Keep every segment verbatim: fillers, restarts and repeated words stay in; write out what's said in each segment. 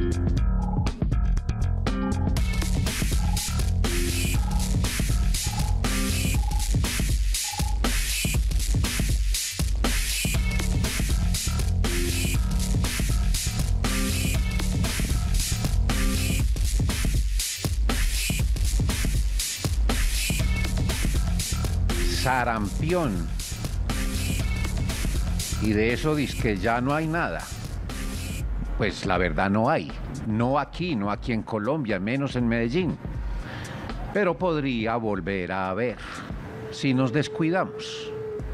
Sarampión. Y de eso dice que ya no hay nada. Pues la verdad no hay. No aquí, no aquí en Colombia, menos en Medellín. Pero podría volver a haber si nos descuidamos.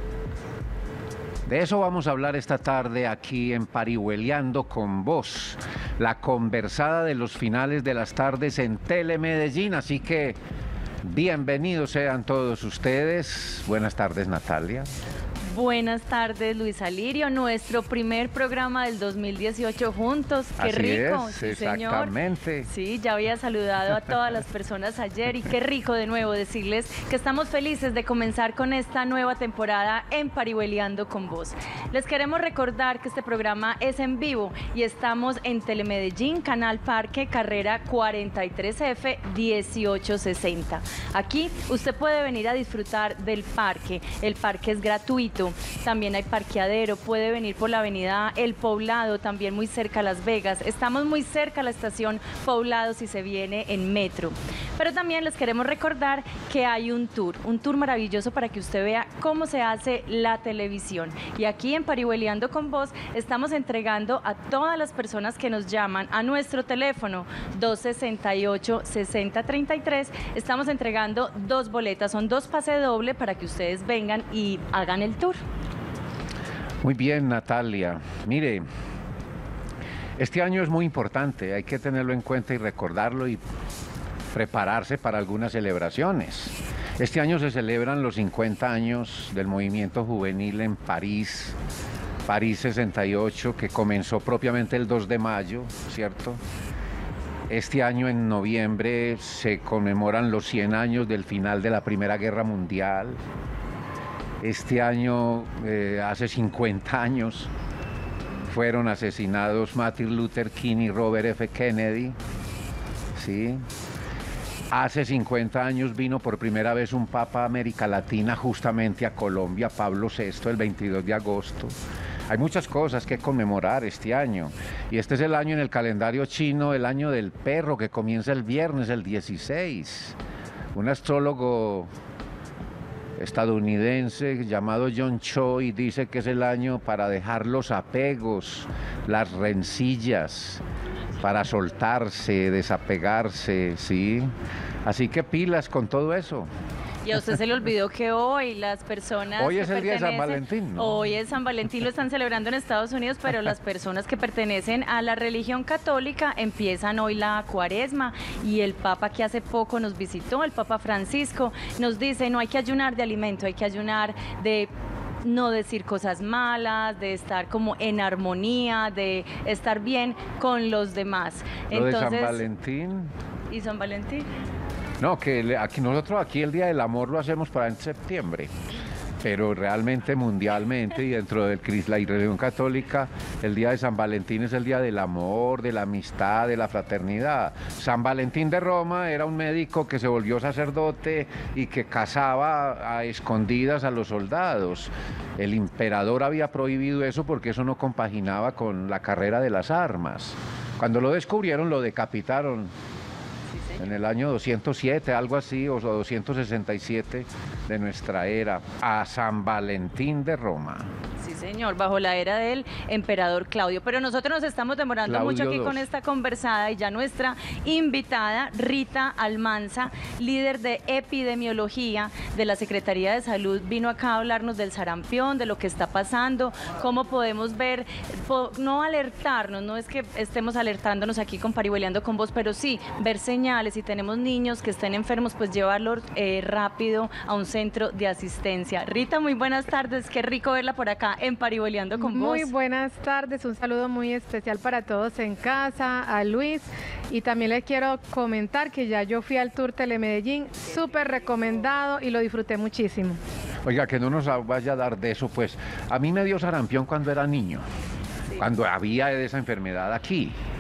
De eso vamos a hablar esta tarde aquí en Parihueliando con Vos, la conversada de los finales de las tardes en Telemedellín. Así que bienvenidos sean todos ustedes. Buenas tardes, Natalia. Buenas tardes, Luis Alirio. Nuestro primer programa del dos mil dieciocho juntos. ¡Qué Así rico! es, Sí, exactamente. Señor. Sí, ya había saludado a todas las personas ayer y qué rico de nuevo decirles que estamos felices de comenzar con esta nueva temporada en Parihueliando con Vos. Les queremos recordar que este programa es en vivo y estamos en Telemedellín, Canal Parque, carrera cuarenta y tres F dieciocho sesenta. Aquí usted puede venir a disfrutar del parque. El parque es gratuito. También hay parqueadero, puede venir por la avenida El Poblado, también muy cerca a Las Vegas. Estamos muy cerca a la estación Poblado si se viene en metro. Pero también les queremos recordar que hay un tour, un tour maravilloso para que usted vea cómo se hace la televisión. Y aquí en Parihueliando con Vos estamos entregando a todas las personas que nos llaman a nuestro teléfono dos sesenta y ocho, sesenta treinta y tres. Estamos entregando dos boletas, son dos pases doble para que ustedes vengan y hagan el tour. Muy bien, Natalia. Mire, este año es muy importante, hay que tenerlo en cuenta y recordarlo y prepararse para algunas celebraciones. Este año se celebran los cincuenta años del movimiento juvenil en París, París sesenta y ocho, que comenzó propiamente el dos de mayo, ¿cierto? Este año, en noviembre, se conmemoran los cien años del final de la Primera Guerra Mundial. Este año, eh, hace cincuenta años, fueron asesinados Martin Luther King y Robert F. Kennedy. ¿Sí? Hace cincuenta años vino por primera vez un Papa a América Latina, justamente a Colombia, Pablo sexto, el veintidós de agosto. Hay muchas cosas que conmemorar este año. Y este es el año en el calendario chino, el año del perro, que comienza el viernes, el dieciséis. Un astrólogo estadounidense llamado John Choi dice que es el año para dejar los apegos, las rencillas, para soltarse, desapegarse, ¿sí? Así que pilas con todo eso. Y a usted se le olvidó que hoy las personas Hoy es que el día de San Valentín, ¿no? Hoy es San Valentín, lo están celebrando en Estados Unidos, pero las personas que pertenecen a la religión católica empiezan hoy la cuaresma y el Papa que hace poco nos visitó, el Papa Francisco, nos dice no hay que ayunar de alimento, hay que ayunar de no decir cosas malas, de estar como en armonía, de estar bien con los demás. Lo Entonces, de San Valentín. ¿Y San Valentín? No, que aquí nosotros aquí el Día del Amor lo hacemos para en septiembre, pero realmente mundialmente y dentro de la religión católica el Día de San Valentín es el Día del Amor, de la amistad, de la fraternidad. San Valentín de Roma era un médico que se volvió sacerdote y que casaba a escondidas a los soldados. El emperador había prohibido eso porque eso no compaginaba con la carrera de las armas. Cuando lo descubrieron lo decapitaron. En el año doscientos siete, algo así, o doscientos sesenta y siete de nuestra era, a San Valentín de Roma. Sí, señor, bajo la era del emperador Claudio. Pero nosotros nos estamos demorando Claudio mucho aquí dos. con esta conversada y ya nuestra invitada, Rita Almanza, líder de epidemiología de la Secretaría de Salud, vino acá a hablarnos del sarampión, de lo que está pasando, cómo podemos ver, po- no alertarnos, no es que estemos alertándonos aquí con Parihueliando con Vos, pero sí ver señales. Si tenemos niños que estén enfermos, pues llevarlos eh, rápido a un centro de asistencia. Rita, muy buenas tardes, qué rico verla por acá en Parihueliando con Vos. Muy buenas tardes, un saludo muy especial para todos en casa, a Luis, y también les quiero comentar que ya yo fui al Tour Telemedellín, súper recomendado y lo disfruté muchísimo. Oiga, que no nos vaya a dar de eso, pues a mí me dio sarampión cuando era niño, Sí. cuando había esa enfermedad aquí.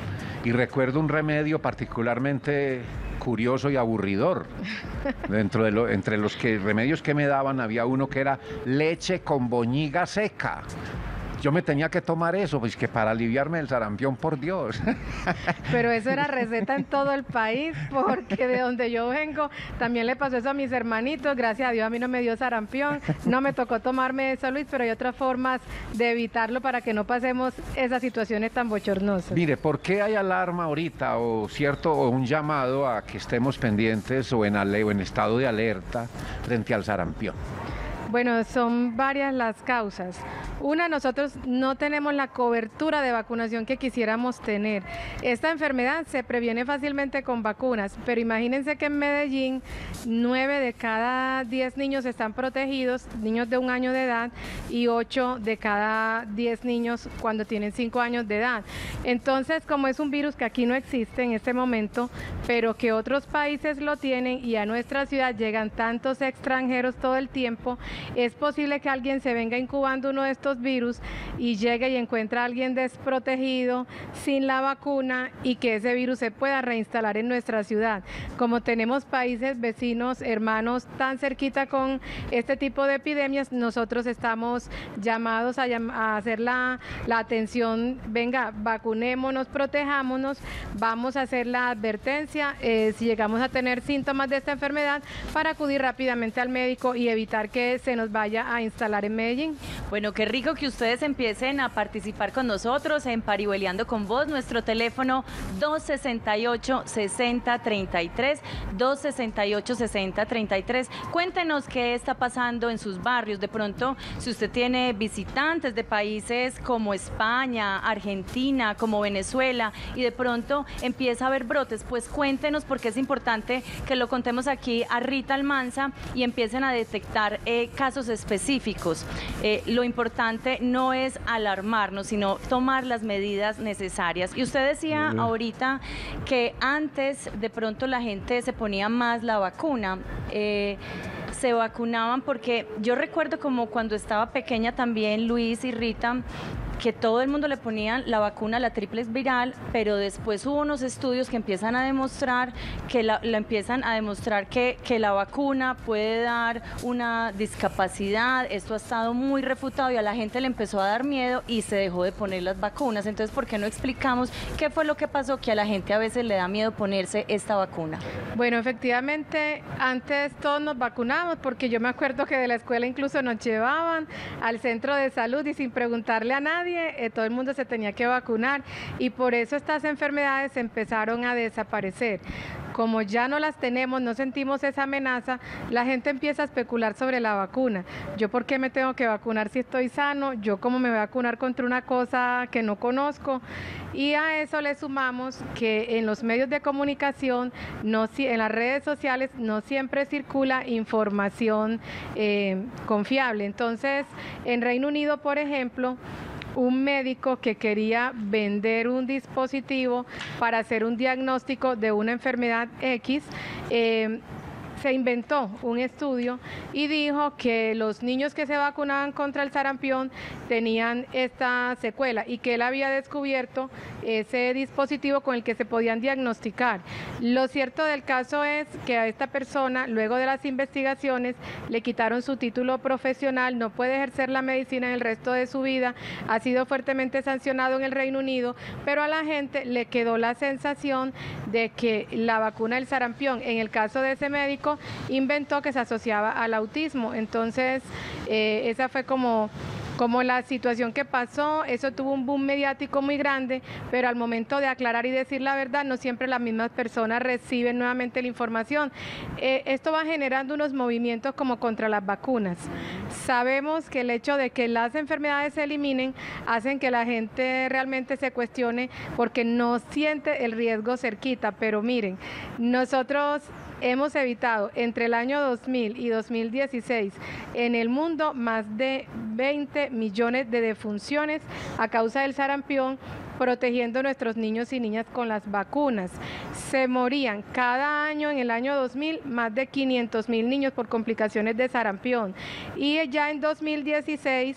Y recuerdo un remedio particularmente curioso y aburridor. Dentro de lo, entre los que, remedios que me daban había uno que era leche con boñiga seca. Yo me tenía que tomar eso, pues que para aliviarme del sarampión, por Dios. Pero eso era receta en todo el país, porque de donde yo vengo también le pasó eso a mis hermanitos. Gracias a Dios a mí no me dio sarampión, no me tocó tomarme eso, Luis, pero hay otras formas de evitarlo para que no pasemos esas situaciones tan bochornosas. Mire, ¿por qué hay alarma ahorita o cierto o un llamado a que estemos pendientes o en, ale, o en estado de alerta frente al sarampión? Bueno, son varias las causas. Una, nosotros no tenemos la cobertura de vacunación que quisiéramos tener. Esta enfermedad se previene fácilmente con vacunas, pero imagínense que en Medellín nueve de cada diez niños están protegidos, niños de un año de edad, y ocho de cada diez niños cuando tienen cinco años de edad. Entonces, como es un virus que aquí no existe en este momento, pero que otros países lo tienen y a nuestra ciudad llegan tantos extranjeros todo el tiempo, es posible que alguien se venga incubando uno de estos virus y llegue y encuentre a alguien desprotegido, sin la vacuna, y que ese virus se pueda reinstalar en nuestra ciudad. Como tenemos países vecinos, hermanos, tan cerquita con este tipo de epidemias, nosotros estamos llamados a, llam a hacer la, la atención, venga, vacunémonos, protejámonos, vamos a hacer la advertencia eh, si llegamos a tener síntomas de esta enfermedad, para acudir rápidamente al médico y evitar que se nos vaya a instalar en Medellín. Bueno, qué rico que ustedes empiecen a participar con nosotros en Parihueliando con Vos. Nuestro teléfono dos sesenta y ocho, sesenta treinta y tres, dos sesenta y ocho, sesenta treinta y tres. Cuéntenos qué está pasando en sus barrios. De pronto, si usted tiene visitantes de países como España, Argentina, como Venezuela, y de pronto empieza a haber brotes, pues cuéntenos, porque es importante que lo contemos aquí a Rita Almanza y empiecen a detectar eh, casos específicos. Eh, lo importante no es alarmarnos, sino tomar las medidas necesarias. Y usted decía uh-huh. ahorita que antes de pronto la gente se ponía más la vacuna. Eh, se vacunaban porque yo recuerdo como cuando estaba pequeña también, Luis y Rita, que todo el mundo le ponían la vacuna, la triple viral, pero después hubo unos estudios que empiezan a demostrar que la, la empiezan a demostrar que, que la vacuna puede dar una discapacidad. Esto ha estado muy refutado y a la gente le empezó a dar miedo y se dejó de poner las vacunas. Entonces, ¿por qué no explicamos qué fue lo que pasó que a la gente a veces le da miedo ponerse esta vacuna? Bueno, efectivamente, antes todos nos vacunábamos, porque yo me acuerdo que de la escuela incluso nos llevaban al centro de salud y sin preguntarle a nadie, Eh, todo el mundo se tenía que vacunar, y por eso estas enfermedades empezaron a desaparecer. Como ya no las tenemos, no sentimos esa amenaza, la gente empieza a especular sobre la vacuna. ¿Yo por qué me tengo que vacunar si estoy sano? ¿Yo cómo me voy a vacunar contra una cosa que no conozco? Y a eso le sumamos que en los medios de comunicación, no, en las redes sociales, no siempre circula información eh, confiable. Entonces, en Reino Unido, por ejemplo, un médico que quería vender un dispositivo para hacer un diagnóstico de una enfermedad X, eh, se inventó un estudio y dijo que los niños que se vacunaban contra el sarampión tenían esta secuela, y que él había descubierto ese dispositivo con el que se podían diagnosticar. Lo cierto del caso es que a esta persona, luego de las investigaciones, le quitaron su título profesional, no puede ejercer la medicina en el resto de su vida, ha sido fuertemente sancionado en el Reino Unido, pero a la gente le quedó la sensación de que la vacuna del sarampión, en el caso de ese médico, inventó que se asociaba al autismo. Entonces, eh, esa fue como... como la situación que pasó. Eso tuvo un boom mediático muy grande, pero al momento de aclarar y decir la verdad, no siempre las mismas personas reciben nuevamente la información. Eh, esto va generando unos movimientos como contra las vacunas. Sabemos que el hecho de que las enfermedades se eliminen hacen que la gente realmente se cuestione porque no siente el riesgo cerquita, pero miren, nosotros hemos evitado entre el año dos mil y dos mil dieciséis en el mundo más de veinte millones de defunciones a causa del sarampión, protegiendo a nuestros niños y niñas con las vacunas. Se morían cada año, en el año dos mil, más de quinientos mil niños por complicaciones de sarampión, y ya en dos mil dieciséis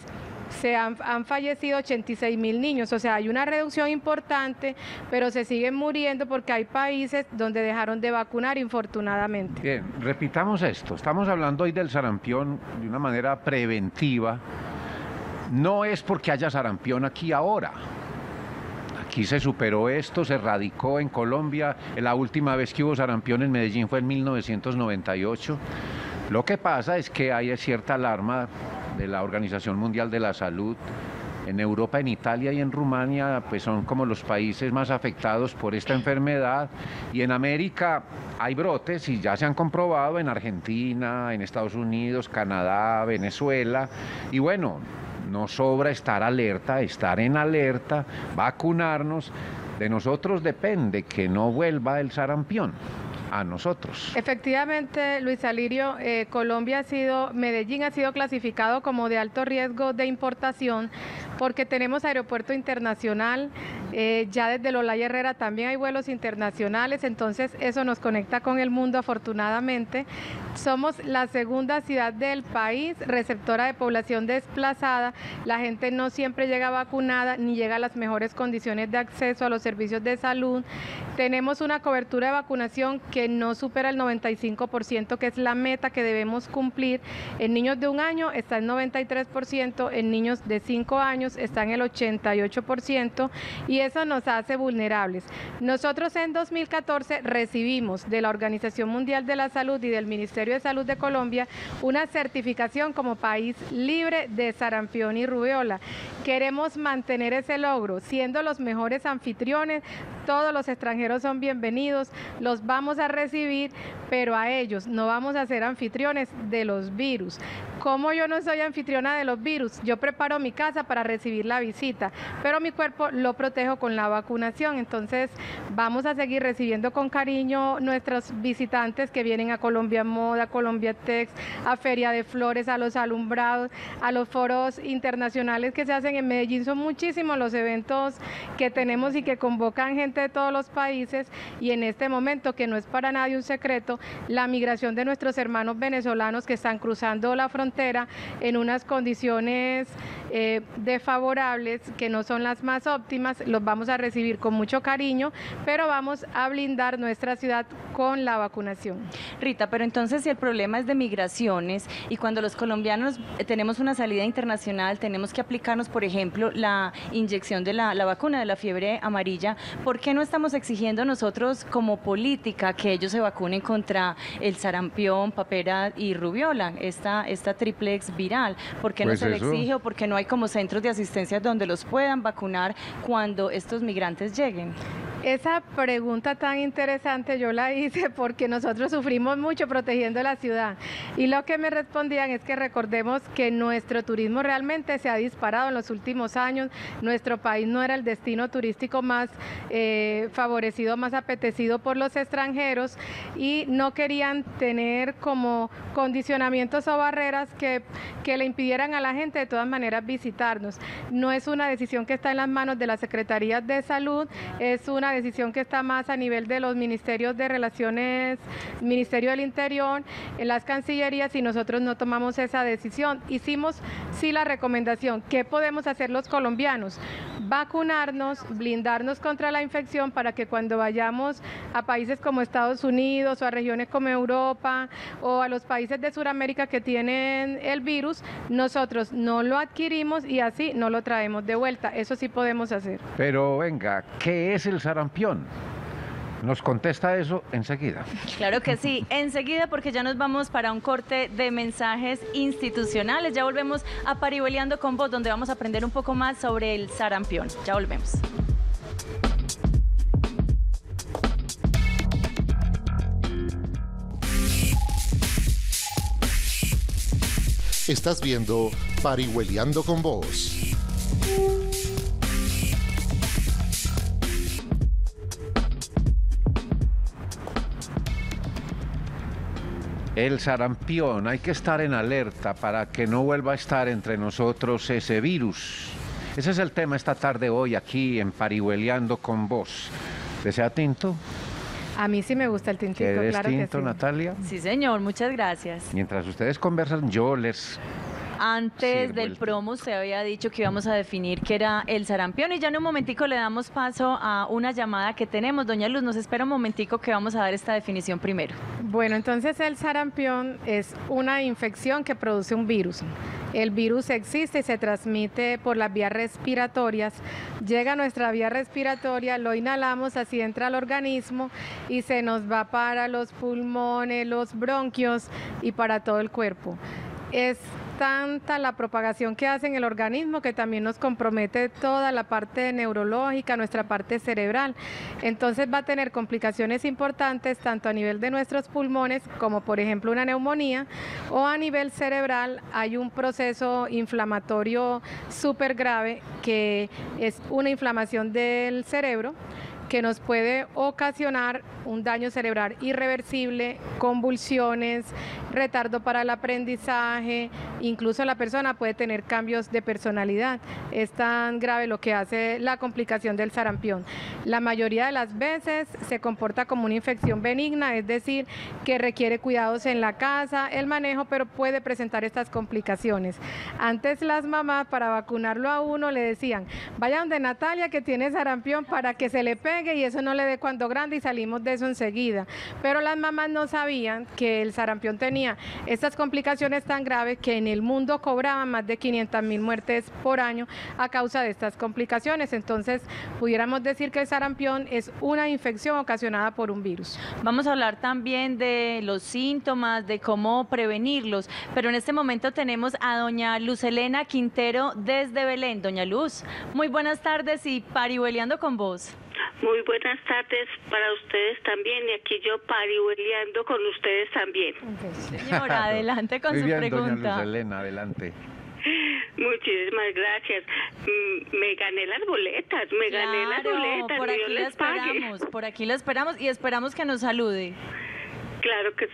se han, han fallecido ochenta y seis mil niños, o sea, hay una reducción importante, pero se siguen muriendo porque hay países donde dejaron de vacunar, infortunadamente. Bien, repitamos esto, estamos hablando hoy del sarampión de una manera preventiva, no es porque haya sarampión aquí ahora. Aquí se superó esto, se erradicó en Colombia. La última vez que hubo sarampión en Medellín fue en mil novecientos noventa y ocho. Lo que pasa es que hay cierta alarma de la Organización Mundial de la Salud. En Europa, en Italia y en Rumania, pues son como los países más afectados por esta enfermedad. Y en América hay brotes y ya se han comprobado en Argentina, en Estados Unidos, Canadá, Venezuela. Y bueno, no sobra estar alerta, estar en alerta, vacunarnos. De nosotros depende que no vuelva el sarampión a nosotros. Efectivamente, Luis Alirio, eh, Colombia ha sido, Medellín ha sido clasificado como de alto riesgo de importación porque tenemos aeropuerto internacional, eh, ya desde Lolaya Herrera también hay vuelos internacionales, entonces eso nos conecta con el mundo afortunadamente. Somos la segunda ciudad del país receptora de población desplazada, la gente no siempre llega vacunada ni llega a las mejores condiciones de acceso a los servicios de salud. Tenemos una cobertura de vacunación que no supera el noventa y cinco por ciento, que es la meta que debemos cumplir. En niños de un año está el noventa y tres por ciento, en niños de cinco años está en el ochenta y ocho por ciento y eso nos hace vulnerables. Nosotros en dos mil catorce recibimos de la Organización Mundial de la Salud y del Ministerio de Salud de Colombia una certificación como país libre de sarampión y rubiola. Queremos mantener ese logro, siendo los mejores anfitriones. Todos los extranjeros son bienvenidos, los vamos a recibir, pero a ellos no vamos a ser anfitriones de los virus. Como yo no soy anfitriona de los virus, yo preparo mi casa para recibir la visita, pero mi cuerpo lo protejo con la vacunación. Entonces vamos a seguir recibiendo con cariño nuestros visitantes que vienen a Colombia Moda, Colombia Tex, a Feria de Flores, a los alumbrados, a los foros internacionales que se hacen en Medellín. Son muchísimos los eventos que tenemos y que convocan gente de todos los países, y en este momento, que no es para nadie un secreto, la migración de nuestros hermanos venezolanos que están cruzando la frontera en unas condiciones eh, desfavorables que no son las más óptimas, los vamos a recibir con mucho cariño, pero vamos a blindar nuestra ciudad con la vacunación. Rita, pero entonces si el problema es de migraciones y cuando los colombianos tenemos una salida internacional, tenemos que aplicarnos, por ejemplo, la inyección de la, la vacuna de la fiebre amarilla, ¿por qué no estamos exigiendo nosotros como política que ellos se vacunen contra el sarampión, papera y rubiola, esta, esta triplex viral? ¿Por qué Pues no se le eso. exige o por qué no hay como centros de asistencia donde los puedan vacunar cuando estos migrantes lleguen? Esa pregunta tan interesante yo la hice porque nosotros sufrimos mucho protegiendo la ciudad, y lo que me respondían es que recordemos que nuestro turismo realmente se ha disparado en los últimos años. Nuestro país no era el destino turístico más eh, favorecido, más apetecido por los extranjeros, y no querían tener como condicionamientos o barreras que, que le impidieran a la gente de todas maneras visitarnos. No es una decisión que está en las manos de las Secretarías de Salud, es una decisión que está más a nivel de los ministerios de Relaciones, Ministerio del Interior, en las cancillerías, y nosotros no tomamos esa decisión. Hicimos sí la recomendación. ¿Qué podemos hacer los colombianos? Vacunarnos, blindarnos contra la infección para que cuando vayamos a países como Estados Unidos o a regiones como Europa o a los países de Sudamérica que tienen el virus, nosotros no lo adquirimos y así no lo traemos de vuelta. Eso sí podemos hacer. Pero venga, ¿qué es el sarampión? Nos contesta eso enseguida. Claro que sí, enseguida, porque ya nos vamos para un corte de mensajes institucionales. Ya volvemos a Parihueliando con Vos, donde vamos a aprender un poco más sobre el sarampión. Ya volvemos. Estás viendo Parihueliando con Vos. El sarampión, hay que estar en alerta para que no vuelva a estar entre nosotros ese virus. Ese es el tema esta tarde hoy aquí en Parihueliando con Vos. ¿Desea tinto? A mí sí me gusta el tintito, ¿Quieres claro tinto, que sí. Natalia? Sí, señor, muchas gracias. Mientras ustedes conversan, yo les Antes Sirvo del el promo usted había dicho que íbamos a definir qué era el sarampión y ya en un momentico le damos paso a una llamada que tenemos. Doña Luz, nos espera un momentico que vamos a dar esta definición primero. Bueno, entonces el sarampión es una infección que produce un virus. El virus existe y se transmite por las vías respiratorias. Llega a nuestra vía respiratoria, lo inhalamos, así entra al organismo y se nos va para los pulmones, los bronquios y para todo el cuerpo. Es tanta la propagación que hace en el organismo que también nos compromete toda la parte neurológica, nuestra parte cerebral. Entonces va a tener complicaciones importantes tanto a nivel de nuestros pulmones como por ejemplo una neumonía, o a nivel cerebral hay un proceso inflamatorio súper grave que es una inflamación del cerebro que nos puede ocasionar un daño cerebral irreversible, convulsiones, retardo para el aprendizaje, incluso la persona puede tener cambios de personalidad. Es tan grave lo que hace la complicación del sarampión. La mayoría de las veces se comporta como una infección benigna, es decir, que requiere cuidados en la casa, el manejo, pero puede presentar estas complicaciones. Antes las mamás para vacunarlo a uno le decían, vaya donde Natalia que tiene sarampión para que se le pegue y eso no le dé cuando grande y salimos de eso enseguida. Pero las mamás no sabían que el sarampión tenía estas complicaciones tan graves que en el mundo cobraban más de quinientas mil muertes por año a causa de estas complicaciones. Entonces, pudiéramos decir que el sarampión es una infección ocasionada por un virus. Vamos a hablar también de los síntomas, de cómo prevenirlos, pero en este momento tenemos a doña Luz Helena Quintero desde Belén. Doña Luz, muy buenas tardes y parihueliando con vos. Muy buenas tardes para ustedes también y aquí yo parihueliando con ustedes también. Señora, adelante con Muy su bien, pregunta. doña Luz Helena, adelante. Muchísimas gracias. Mm, Me gané las boletas, me Claro, gané las boletas. por aquí Dios la les pague. esperamos, por aquí la esperamos y esperamos que nos salude. Claro que sí.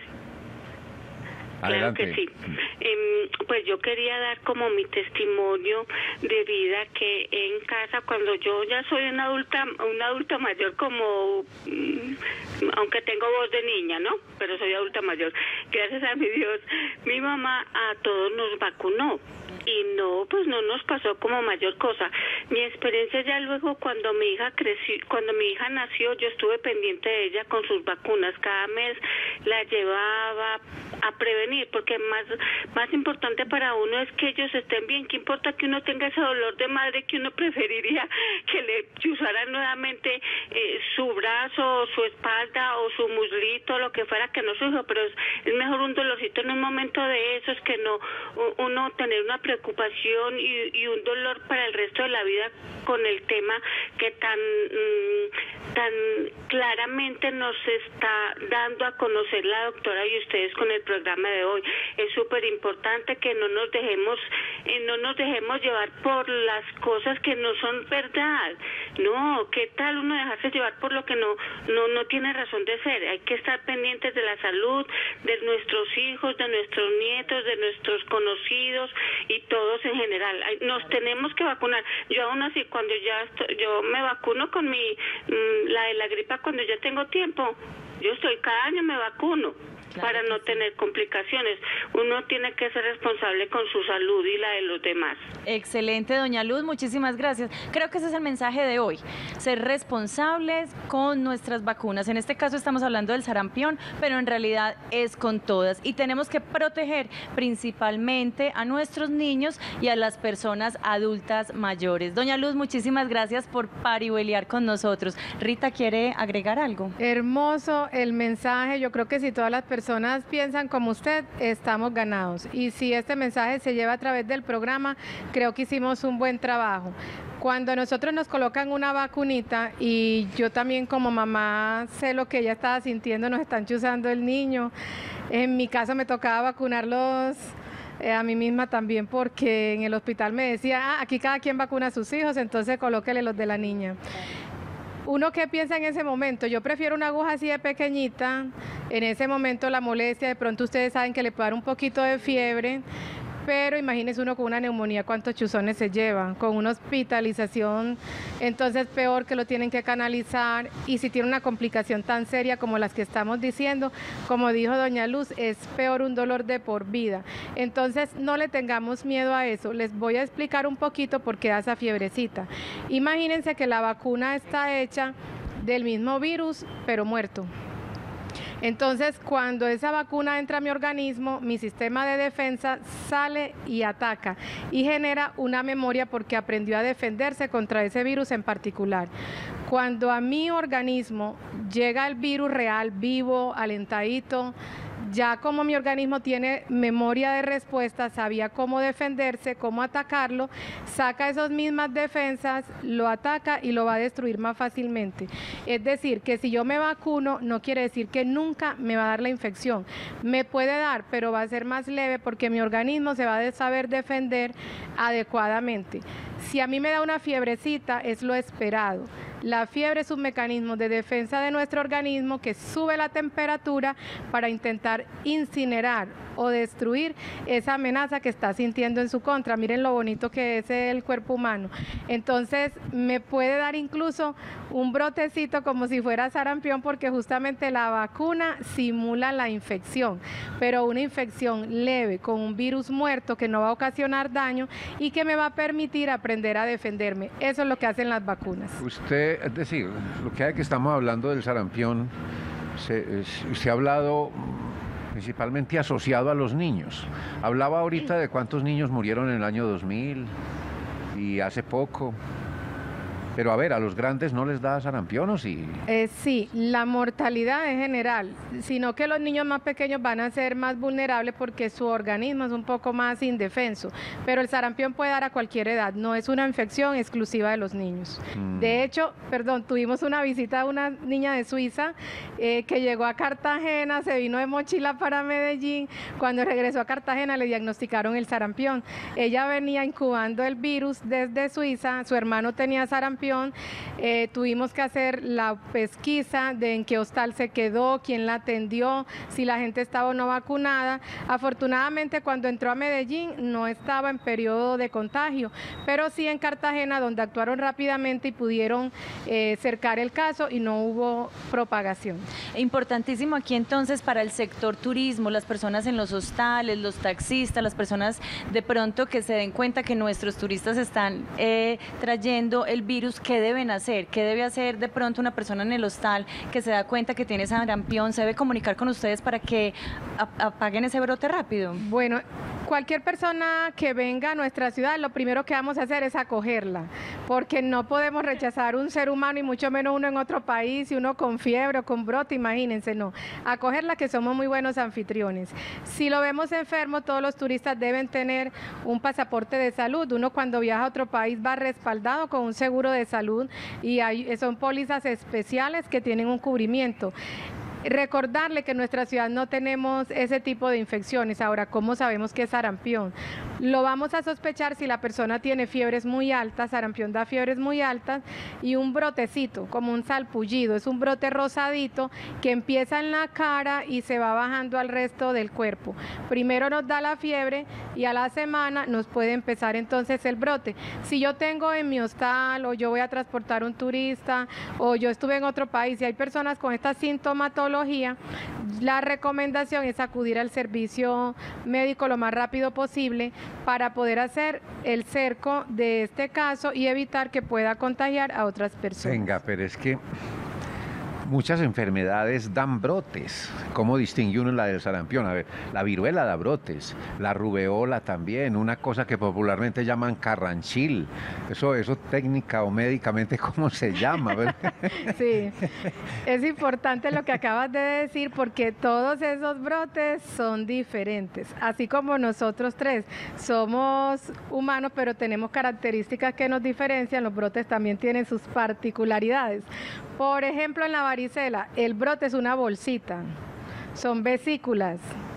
Claro Adelante. que sí. Eh, pues yo quería dar como mi testimonio de vida que en casa, cuando yo ya soy una adulta, una adulta mayor como, mm, aunque tengo voz de niña, ¿no? Pero soy adulta mayor. Gracias a mi Dios, mi mamá a todos nos vacunó. Y no, pues no nos pasó como mayor cosa. Mi experiencia ya luego cuando mi hija creció, cuando mi hija nació, yo estuve pendiente de ella con sus vacunas. Cada mes la llevaba a prevenir, porque más, más importante para uno es que ellos estén bien. ¿Qué importa que uno tenga ese dolor de madre que uno preferiría que le chuzaran nuevamente eh, su brazo, su espalda o su muslito, lo que fuera, que no su hijo? Pero es, es mejor un dolorcito en un momento de esos que no uno tener una preocupación y, y un dolor para el resto de la vida con el tema que tan mmm, tan claramente nos está dando a conocer la doctora y ustedes con el programa de hoy. Es súper importante que no nos dejemos eh, no nos dejemos llevar por las cosas que no son verdad. No, ¿qué tal uno dejarse llevar por lo que no no no tiene razón de ser? Hay que estar pendientes de la salud de nuestros hijos, de nuestros nietos, de nuestros conocidos y todos en general. Nos tenemos que vacunar. Yo aún así, cuando ya estoy, yo me vacuno con mi mmm, la de la gripa cuando ya tengo tiempo. Yo estoy cada año me vacuno. Claro, para no sí. tener complicaciones. Uno tiene que ser responsable con su salud y la de los demás. Excelente, doña Luz, muchísimas gracias. Creo que ese es el mensaje de hoy, ser responsables con nuestras vacunas. En este caso estamos hablando del sarampión, pero en realidad es con todas. Y tenemos que proteger principalmente a nuestros niños y a las personas adultas mayores. Doña Luz, muchísimas gracias por parihueliar con nosotros. Rita, ¿quiere agregar algo? Hermoso el mensaje. Yo creo que si todas las personas personas piensan como usted, estamos ganados. Y si este mensaje se lleva a través del programa, creo que hicimos un buen trabajo. Cuando nosotros nos colocan una vacunita, y yo también como mamá sé lo que ella estaba sintiendo, nos están chuzando el niño. En mi caso me tocaba vacunarlos eh, a mí misma también, porque en el hospital me decía, ah, aquí cada quien vacuna a sus hijos, entonces colóquele los de la niña. Uno que piensa en ese momento, yo prefiero una aguja así de pequeñita, en ese momento la molestia, de pronto ustedes saben que le puede dar un poquito de fiebre, pero imagínese uno con una neumonía cuántos chuzones se lleva, con una hospitalización, entonces peor que lo tienen que canalizar, y si tiene una complicación tan seria como las que estamos diciendo, como dijo doña Luz, es peor un dolor de por vida. Entonces no le tengamos miedo a eso. Les voy a explicar un poquito por qué da esa fiebrecita. Imagínense que la vacuna está hecha del mismo virus, pero muerto. Entonces, cuando esa vacuna entra a mi organismo, mi sistema de defensa sale y ataca y genera una memoria porque aprendió a defenderse contra ese virus en particular. Cuando a mi organismo llega el virus real, vivo, alentadito, ya como mi organismo tiene memoria de respuesta, sabía cómo defenderse, cómo atacarlo, saca esas mismas defensas, lo ataca y lo va a destruir más fácilmente. Es decir, que si yo me vacuno, no quiere decir que nunca me va a dar la infección. Me puede dar, pero va a ser más leve porque mi organismo se va a saber defender adecuadamente. Si a mí me da una fiebrecita, es lo esperado. La fiebre es un mecanismo de defensa de nuestro organismo que sube la temperatura para intentar incinerar o destruir esa amenaza que está sintiendo en su contra. Miren lo bonito que es el cuerpo humano. Entonces, me puede dar incluso un brotecito como si fuera sarampión, porque justamente la vacuna simula la infección, pero una infección leve con un virus muerto que no va a ocasionar daño y que me va a permitir aprender a defenderme. Eso es lo que hacen las vacunas. Usted, es decir, lo que hay que estamos hablando del sarampión, se, se ha hablado principalmente asociado a los niños. Hablaba ahorita de cuántos niños murieron en el año dos mil y hace poco. Pero a ver, ¿a los grandes no les da sarampión o sí? Eh, sí, la mortalidad es general, sino que los niños más pequeños van a ser más vulnerables porque su organismo es un poco más indefenso. Pero el sarampión puede dar a cualquier edad, no es una infección exclusiva de los niños. Mm. De hecho, perdón, tuvimos una visita de una niña de Suiza eh, que llegó a Cartagena, se vino de mochila para Medellín. Cuando regresó a Cartagena le diagnosticaron el sarampión. Ella venía incubando el virus desde Suiza, su hermano tenía sarampión. Eh, tuvimos que hacer la pesquisa de en qué hostal se quedó, quién la atendió, si la gente estaba o no vacunada. Afortunadamente, cuando entró a Medellín no estaba en periodo de contagio, pero sí en Cartagena, donde actuaron rápidamente y pudieron eh, cercar el caso y no hubo propagación. Importantísimo aquí entonces para el sector turismo, las personas en los hostales, los taxistas, las personas de pronto que se den cuenta que nuestros turistas están eh, trayendo el virus. ¿Qué deben hacer? ¿Qué debe hacer de pronto una persona en el hostal que se da cuenta que tiene sarampión? ¿Se debe comunicar con ustedes para que apaguen ese brote rápido? Bueno, cualquier persona que venga a nuestra ciudad, lo primero que vamos a hacer es acogerla, porque no podemos rechazar un ser humano y mucho menos uno en otro país y uno con fiebre o con brote, imagínense, no. Acogerla, que somos muy buenos anfitriones. Si lo vemos enfermo, todos los turistas deben tener un pasaporte de salud. Uno cuando viaja a otro país va respaldado con un seguro de salud y hay, son pólizas especiales que tienen un cubrimiento. Recordarle que en nuestra ciudad no tenemos ese tipo de infecciones. Ahora, ¿cómo sabemos que es sarampión? Lo vamos a sospechar si la persona tiene fiebres muy altas, sarampión da fiebres muy altas, y un brotecito, como un salpullido, es un brote rosadito que empieza en la cara y se va bajando al resto del cuerpo. Primero nos da la fiebre y a la semana nos puede empezar entonces el brote. Si yo tengo en mi hostal o yo voy a transportar un turista o yo estuve en otro país y hay personas con esta sintomatología, la recomendación es acudir al servicio médico lo más rápido posible para poder hacer el cerco de este caso y evitar que pueda contagiar a otras personas. Venga, pero es que muchas enfermedades dan brotes. ¿Cómo distingue uno la del sarampión? A ver, la viruela da brotes, la rubeola también, una cosa que popularmente llaman carranchil. Eso, eso técnica o médicamente, ¿cómo se llama? Sí, es importante lo que acabas de decir porque todos esos brotes son diferentes. Así como nosotros tres somos humanos, pero tenemos características que nos diferencian, los brotes también tienen sus particularidades. Por ejemplo, en la varicela, el brote es una bolsita, son vesículas.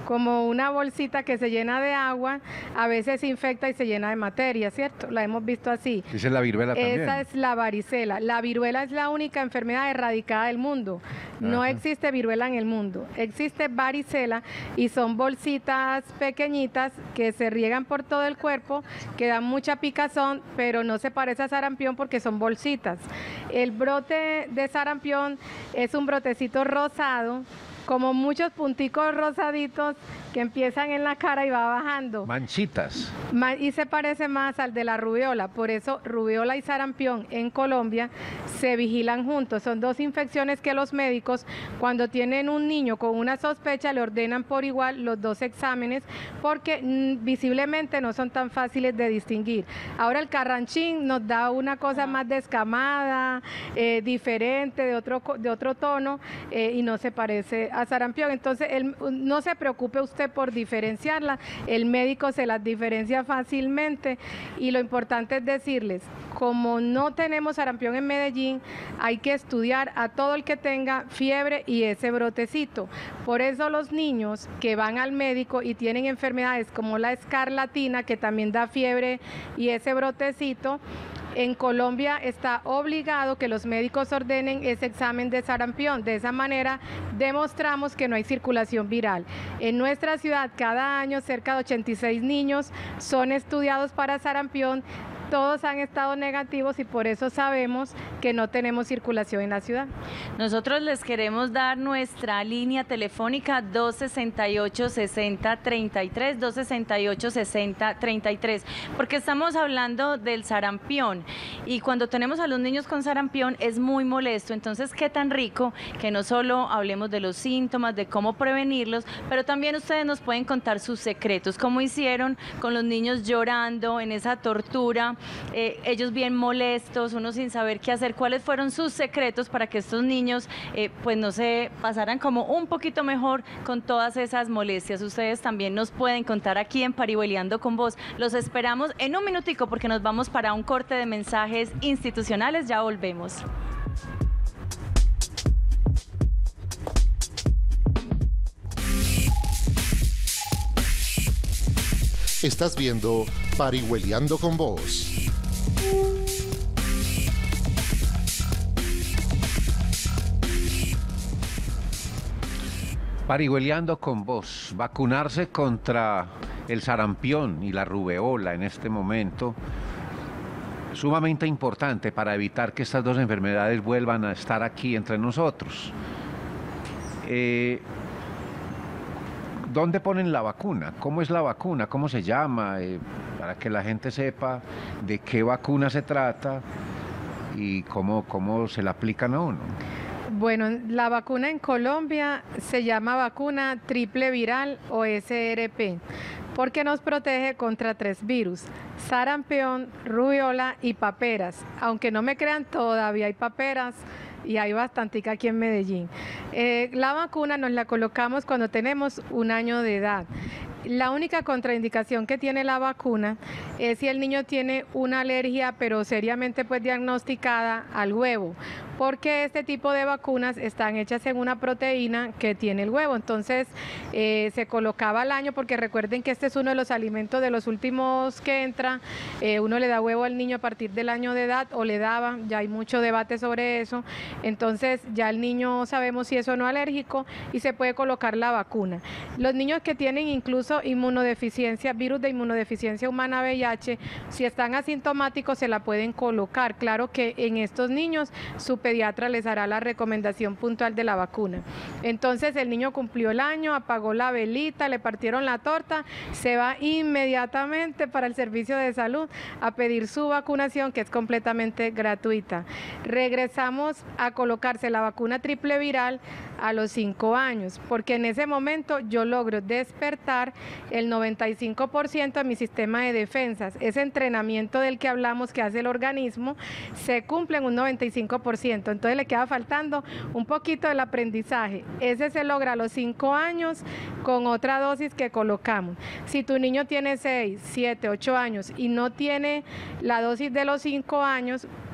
como una bolsita que se llena de agua, a veces se infecta y se llena de materia, ¿cierto? La hemos visto así. Esa es la viruela también. Esa es la varicela. La viruela es la única enfermedad erradicada del mundo. No Ajá. existe viruela en el mundo. Existe varicela y son bolsitas pequeñitas que se riegan por todo el cuerpo, que dan mucha picazón, pero no se parece a sarampión porque son bolsitas. El brote de sarampión es un brotecito rosado, como muchos punticos rosaditos que empiezan en la cara y va bajando. Manchitas. Ma- Y se parece más al de la rubiola, por eso rubiola y sarampión en Colombia se vigilan juntos. Son dos infecciones que los médicos, cuando tienen un niño con una sospecha, le ordenan por igual los dos exámenes, porque mm, visiblemente no son tan fáciles de distinguir. Ahora el carranchín nos da una cosa más descamada, eh, diferente, de otro, co- de otro tono, eh, y no se parece a sarampión. Entonces, el- no se preocupe usted por diferenciarla, el médico se las diferencia fácilmente, y lo importante es decirles, como no tenemos sarampión en Medellín, hay que estudiar a todo el que tenga fiebre y ese brotecito. Por eso los niños que van al médico y tienen enfermedades como la escarlatina, que también da fiebre y ese brotecito, en Colombia está obligado que los médicos ordenen ese examen de sarampión. De esa manera demostramos que no hay circulación viral. En nuestra ciudad cada año cerca de ochenta y seis niños son estudiados para sarampión. Todos han estado negativos y por eso sabemos que no tenemos circulación en la ciudad. Nosotros les queremos dar nuestra línea telefónica dos sesenta y ocho, sesenta, treinta y tres, dos sesenta y ocho, sesenta, treinta y tres, porque estamos hablando del sarampión y cuando tenemos a los niños con sarampión es muy molesto. Entonces, qué tan rico que no solo hablemos de los síntomas, de cómo prevenirlos, pero también ustedes nos pueden contar sus secretos, cómo hicieron con los niños llorando en esa tortura. Eh, ellos bien molestos, uno sin saber qué hacer, cuáles fueron sus secretos para que estos niños eh, pues no se pasaran como un poquito mejor con todas esas molestias. Ustedes también nos pueden contar aquí en Parihueliando con Vos. Los esperamos en un minutico porque nos vamos para un corte de mensajes institucionales, ya volvemos. Estás viendo Parihueliando con Vos. Parihueliando con Vos. Vacunarse contra el sarampión y la rubeola en este momento, sumamente importante para evitar que estas dos enfermedades vuelvan a estar aquí entre nosotros. Eh, ¿Dónde ponen la vacuna? ¿Cómo es la vacuna? ¿Cómo se llama? Eh, para que la gente sepa de qué vacuna se trata y cómo, cómo se la aplican a uno. Bueno, la vacuna en Colombia se llama vacuna triple viral o S R P, porque nos protege contra tres virus: sarampión, rubiola y paperas. Aunque no me crean, todavía hay paperas y hay bastante aquí en Medellín. Eh, la vacuna nos la colocamos cuando tenemos un año de edad. La única contraindicación que tiene la vacuna es si el niño tiene una alergia, pero seriamente pues diagnosticada al huevo, porque este tipo de vacunas están hechas en una proteína que tiene el huevo. Entonces eh, se colocaba al año, porque recuerden que este es uno de los alimentos de los últimos que entra. Eh, uno le da huevo al niño a partir del año de edad, o le daba, ya hay mucho debate sobre eso. Entonces ya el niño sabemos si es o no alérgico y se puede colocar la vacuna. Los niños que tienen incluso inmunodeficiencia, virus de inmunodeficiencia humana V I H, si están asintomáticos se la pueden colocar. Claro que en estos niños su pediatra les hará la recomendación puntual de la vacuna. Entonces el niño cumplió el año, apagó la velita, le partieron la torta, se va inmediatamente para el servicio de salud a pedir su vacunación, que es completamente gratuita. Regresamos a colocarse la vacuna triple viral a los cinco años, porque en ese momento yo logro despertar el noventa y cinco por ciento de mi sistema de defensas. Ese entrenamiento del que hablamos que hace el organismo se cumple en un noventa y cinco por ciento, entonces le queda faltando un poquito del aprendizaje. Ese se logra a los cinco años con otra dosis que colocamos. Si tu niño tiene seis, siete, ocho años y no tiene la dosis de los cinco años,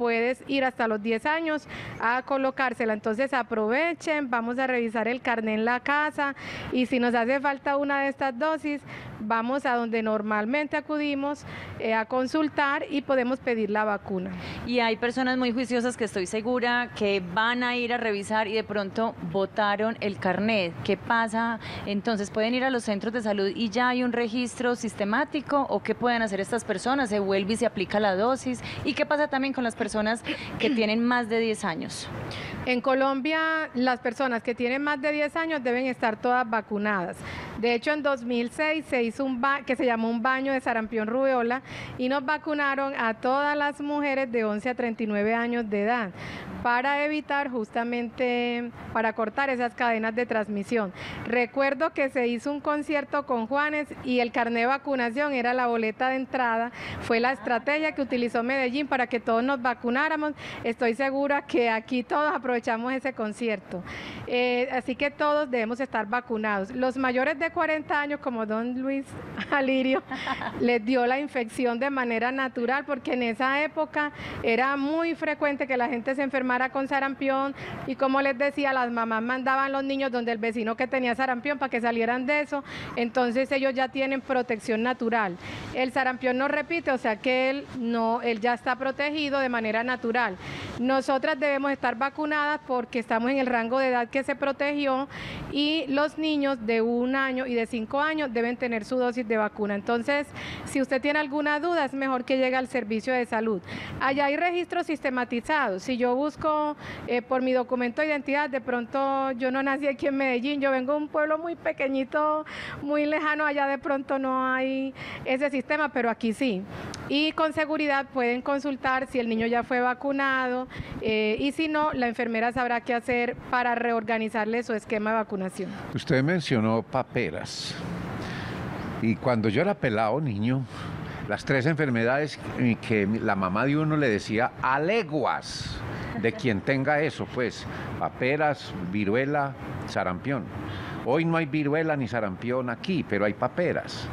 puedes ir hasta los diez años a colocársela. Entonces aprovechen, vamos a revisar el carnet en la casa y si nos hace falta una de estas dosis, vamos a donde normalmente acudimos eh, a consultar y podemos pedir la vacuna. Y hay personas muy juiciosas que estoy segura que van a ir a revisar y de pronto botaron el carnet. ¿Qué pasa? Entonces, ¿pueden ir a los centros de salud y ya hay un registro sistemático? ¿O qué pueden hacer estas personas? ¿Se vuelve y se aplica la dosis? ¿Y qué pasa también con las personas que tienen más de diez años? En Colombia, las personas que tienen más de diez años deben estar todas vacunadas. De hecho, en dos mil seis se hizo un ba que se llamó un baño de sarampión rubeola y nos vacunaron a todas las mujeres de once a treinta y nueve años de edad para evitar justamente, para cortar esas cadenas de transmisión. Recuerdo que se hizo un concierto con Juanes y el carnet de vacunación era la boleta de entrada, fue la estrategia que utilizó Medellín para que todos nos vacunáramos. Estoy segura que aquí todos aprovechamos ese concierto. Eh, así que todos debemos estar vacunados. Los mayores de cuarenta años, como don Luis Alirio, les dio la infección de manera natural, porque en esa época era muy frecuente que la gente se enfermara con sarampión y, como les decía, las mamás mandaban los niños donde el vecino que tenía sarampión para que salieran de eso. Entonces ellos ya tienen protección natural. El sarampión no repite, o sea que él, no, él ya está protegido de manera natural. Nosotras debemos estar vacunadas porque estamos en el rango de edad que se protegió y los niños de un año y de cinco años deben tener su dosis de vacuna. Entonces, si usted tiene alguna duda, es mejor que llegue al servicio de salud. Allá hay registros sistematizados. Si yo busco eh, por mi documento de identidad, de pronto yo no nací aquí en Medellín, yo vengo de un pueblo muy pequeñito, muy lejano, allá de pronto no hay ese sistema, pero aquí sí. Y con seguridad pueden consultar si el niño ya fue vacunado eh, y si no, la enfermera sabrá qué hacer para reorganizarle su esquema de vacunación. Usted mencionó paperas. Y cuando yo era pelado, niño, las tres enfermedades que la mamá de uno le decía a leguas de quien tenga eso, pues, paperas, viruela, sarampión. Hoy no hay viruela ni sarampión aquí, pero hay paperas.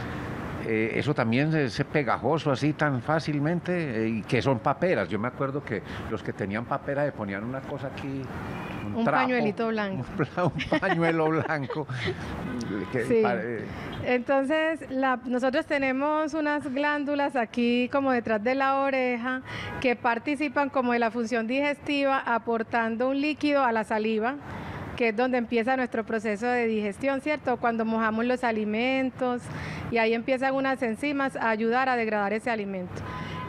Eh, eso también es pegajoso así tan fácilmente, eh, y que son paperas. Yo me acuerdo que los que tenían papera le ponían una cosa aquí, un, un trapo, pañuelito blanco. Un, un pañuelo blanco. Que, sí. para, eh, Entonces, la, nosotros tenemos unas glándulas aquí como detrás de la oreja que participan como de la función digestiva, aportando un líquido a la saliva, que es donde empieza nuestro proceso de digestión, ¿cierto? Cuando mojamos los alimentos y ahí empiezan unas enzimas a ayudar a degradar ese alimento.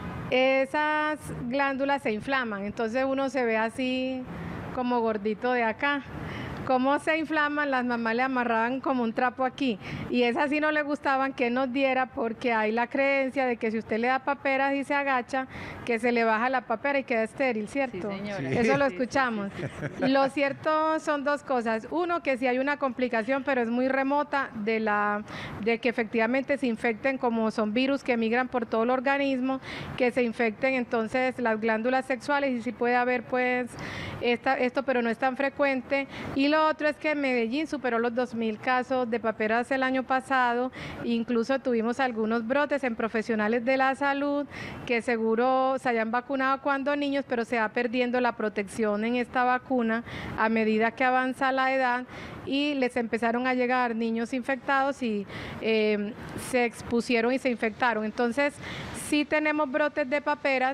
Esas glándulas se inflaman, entonces uno se ve así como gordito de acá. ¿Cómo se inflaman? Las mamás le amarraban como un trapo aquí y esas sí no le gustaban que nos diera, porque hay la creencia de que si usted le da paperas y se agacha, que se le baja la papera y queda estéril, ¿cierto? Sí, señora. Sí. Eso lo escuchamos. Lo cierto son dos cosas. Uno, que sí hay una complicación, pero es muy remota, de, la, de que efectivamente se infecten, como son virus que migran por todo el organismo, que se infecten entonces las glándulas sexuales y sí puede haber pues esta, esto, pero no es tan frecuente. Y lo otro es que Medellín superó los dos mil casos de paperas el año pasado, incluso tuvimos algunos brotes en profesionales de la salud que seguro se hayan vacunado cuando niños, pero se va perdiendo la protección en esta vacuna a medida que avanza la edad y les empezaron a llegar niños infectados y eh, se expusieron y se infectaron. Entonces, sí tenemos brotes de paperas.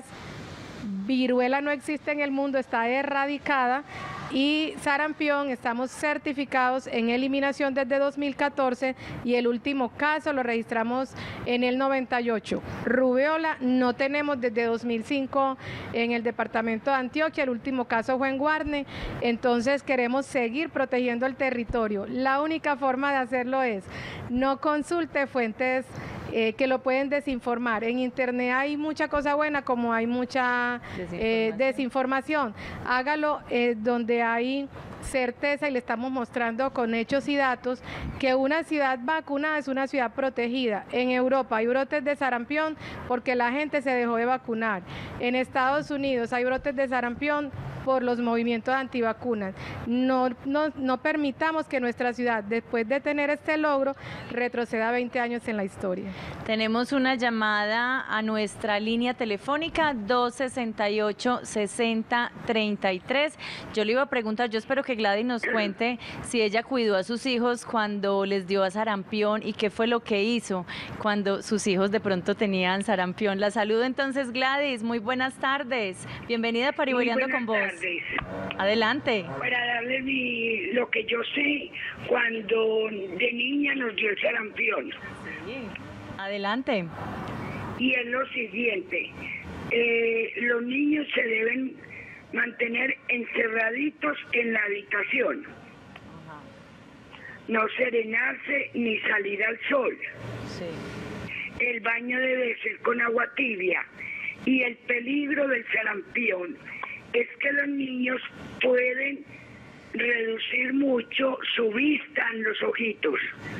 Viruela no existe en el mundo, está erradicada, y sarampión estamos certificados en eliminación desde dos mil catorce y el último caso lo registramos en el noventa y ocho. Rubeola no tenemos desde dos mil cinco en el departamento de Antioquia, el último caso fue en Guarne, entonces queremos seguir protegiendo el territorio. La única forma de hacerlo es no consulte fuentes Eh, que lo pueden desinformar. En internet hay mucha cosa buena como hay mucha desinformación. Eh, desinformación. Hágalo eh, donde hay certeza y le estamos mostrando con hechos y datos que una ciudad vacunada es una ciudad protegida. En Europa hay brotes de sarampión porque la gente se dejó de vacunar. En Estados Unidos hay brotes de sarampión por los movimientos antivacunas. No, no, no permitamos que nuestra ciudad, después de tener este logro, retroceda veinte años en la historia. Tenemos una llamada a nuestra línea telefónica dos sesenta y ocho, sesenta, treinta y tres. Yo le iba a preguntar, yo espero que Gladys nos cuente si ella cuidó a sus hijos cuando les dio a sarampión y qué fue lo que hizo cuando sus hijos de pronto tenían sarampión. La saludo entonces, Gladys, muy buenas tardes. Bienvenida a Parihueliando con vos. Tardes. Adelante. Para darle mi, lo que yo sé, cuando de niña nos dio el sarampión. Sí. Adelante. Y es lo siguiente, eh, los niños se deben mantener encerraditos en la habitación. Ajá. No serenarse ni salir al sol. Sí. El baño debe ser con agua tibia. Y el peligro del sarampión es que los niños pueden reducir mucho su vista en los ojitos.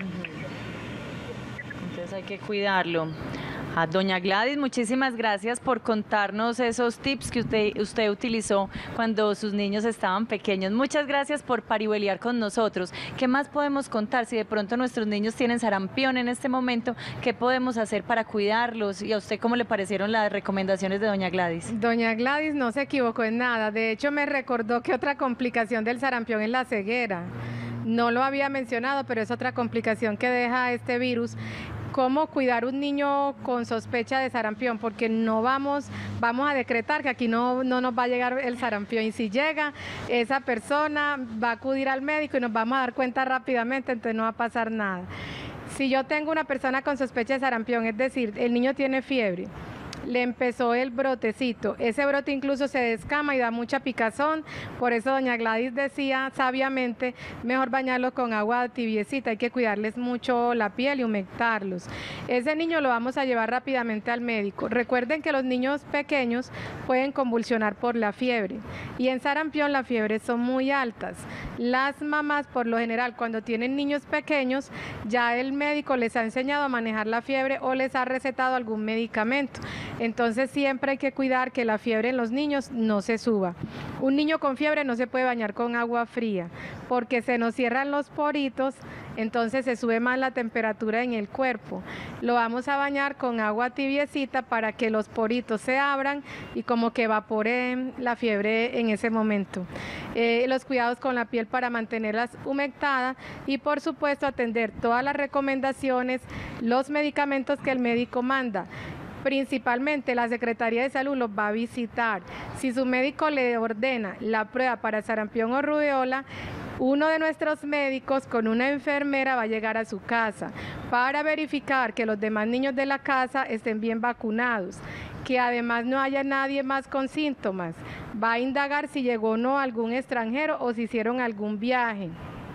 Entonces hay que cuidarlo. A doña Gladys, muchísimas gracias por contarnos esos tips que usted, usted utilizó cuando sus niños estaban pequeños. Muchas gracias por parihueliar con nosotros. ¿Qué más podemos contar? Si de pronto nuestros niños tienen sarampión en este momento, ¿qué podemos hacer para cuidarlos? ¿Y a usted cómo le parecieron las recomendaciones de doña Gladys? Doña Gladys no se equivocó en nada. De hecho, me recordó que otra complicación del sarampión es la ceguera. No lo había mencionado, pero es otra complicación que deja este virus. ¿Cómo cuidar un niño con sospecha de sarampión? Porque no vamos, vamos a decretar que aquí no, no nos va a llegar el sarampión. Y si llega, esa persona va a acudir al médico y nos vamos a dar cuenta rápidamente, entonces no va a pasar nada. Si yo tengo una persona con sospecha de sarampión, es decir, el niño tiene fiebre, le empezó el brotecito, ese brote incluso se descama y da mucha picazón, por eso doña Gladys decía sabiamente, mejor bañarlos con agua tibiecita, hay que cuidarles mucho la piel y humectarlos. Ese niño lo vamos a llevar rápidamente al médico. Recuerden que los niños pequeños pueden convulsionar por la fiebre y en sarampión las fiebres son muy altas. Las mamás por lo general cuando tienen niños pequeños ya el médico les ha enseñado a manejar la fiebre o les ha recetado algún medicamento. Entonces siempre hay que cuidar que la fiebre en los niños no se suba. Un niño con fiebre no se puede bañar con agua fría porque se nos cierran los poritos, entonces se sube más la temperatura en el cuerpo. Lo vamos a bañar con agua tibiecita para que los poritos se abran y como que evapore la fiebre en ese momento. Eh, los cuidados con la piel para mantenerlas humectadas y por supuesto atender todas las recomendaciones, los medicamentos que el médico manda. Principalmente la Secretaría de Salud los va a visitar. Si su médico le ordena la prueba para sarampión o rubiola, uno de nuestros médicos con una enfermera va a llegar a su casa para verificar que los demás niños de la casa estén bien vacunados, que además no haya nadie más con síntomas. Va a indagar si llegó o no algún extranjero o si hicieron algún viaje.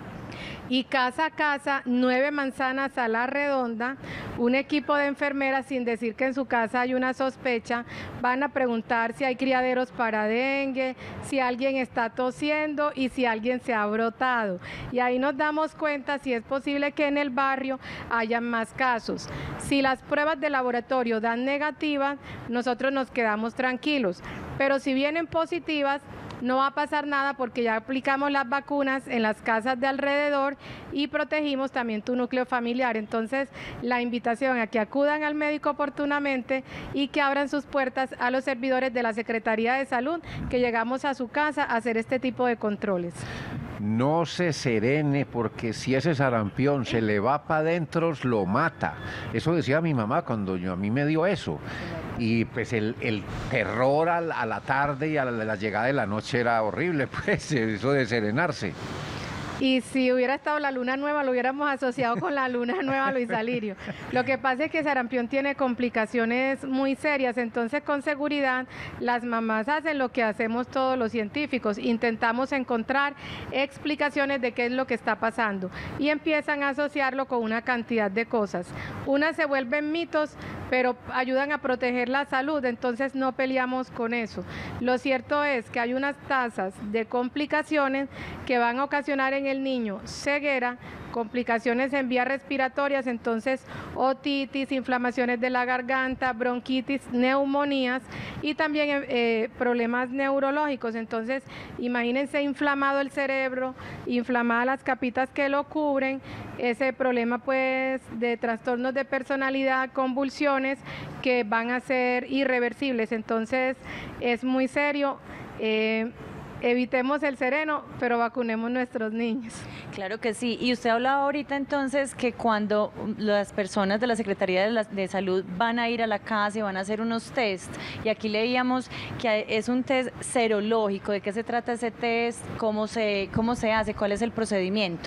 Y casa a casa, nueve manzanas a la redonda, un equipo de enfermeras, sin decir que en su casa hay una sospecha, van a preguntar si hay criaderos para dengue, si alguien está tosiendo y si alguien se ha brotado. Y ahí nos damos cuenta si es posible que en el barrio haya más casos. Si las pruebas de laboratorio dan negativas, nosotros nos quedamos tranquilos, pero si vienen positivas, no va a pasar nada porque ya aplicamos las vacunas en las casas de alrededor y protegimos también tu núcleo familiar. Entonces, la invitación a que acudan al médico oportunamente y que abran sus puertas a los servidores de la Secretaría de Salud, que llegamos a su casa a hacer este tipo de controles. No se serene porque si ese sarampión se le va para adentro, lo mata. Eso decía mi mamá cuando yo, a mí me dio eso. Y pues el, el terror a la, a la tarde y a la, la llegada de la noche era horrible, pues eso de serenarse. Y si hubiera estado la luna nueva, lo hubiéramos asociado con la luna nueva, Luis Alirio. Lo que pasa es que sarampión tiene complicaciones muy serias, entonces con seguridad las mamás hacen lo que hacemos todos los científicos, intentamos encontrar explicaciones de qué es lo que está pasando y empiezan a asociarlo con una cantidad de cosas. Unas se vuelven mitos, pero ayudan a proteger la salud, entonces no peleamos con eso. Lo cierto es que hay unas tasas de complicaciones que van a ocasionar en el niño ceguera, complicaciones en vías respiratorias, entonces otitis, inflamaciones de la garganta, bronquitis, neumonías y también eh, problemas neurológicos. Entonces, imagínense inflamado el cerebro, inflamadas las capitas que lo cubren, ese problema pues de trastornos de personalidad, convulsiones que van a ser irreversibles. Entonces, es muy serio. Eh, Evitemos el sereno, pero vacunemos nuestros niños. Claro que sí. Y usted hablaba ahorita entonces que cuando las personas de la Secretaría de, la, de Salud van a ir a la casa y van a hacer unos test, y aquí leíamos que es un test serológico. ¿De qué se trata ese test? ¿Cómo se, cómo se hace? ¿Cuál es el procedimiento?